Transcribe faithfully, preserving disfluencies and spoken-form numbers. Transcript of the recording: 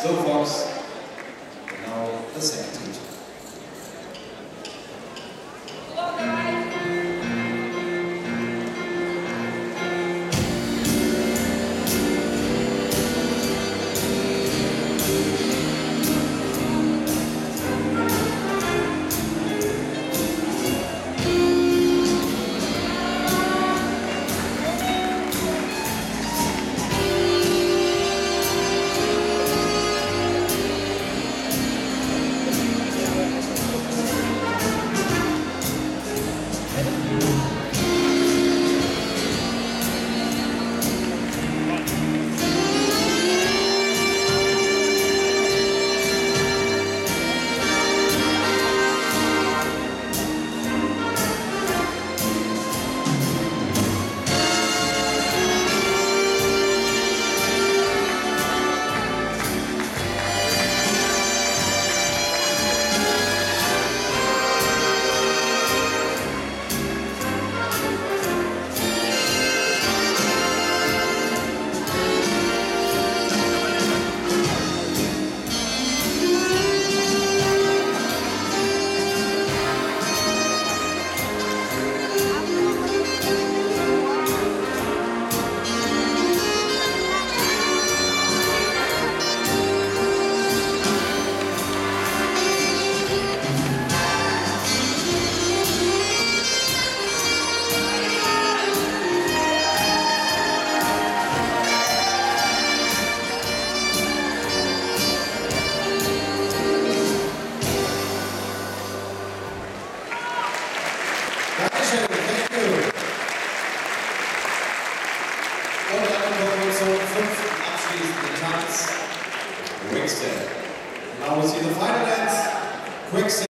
Slow Fox, and now the second teacher. Dankeschön, thank you. Und dann kommen wir zum fünften abschließenden Tanz, Quickstep. Now we see the final dance, Quickstep.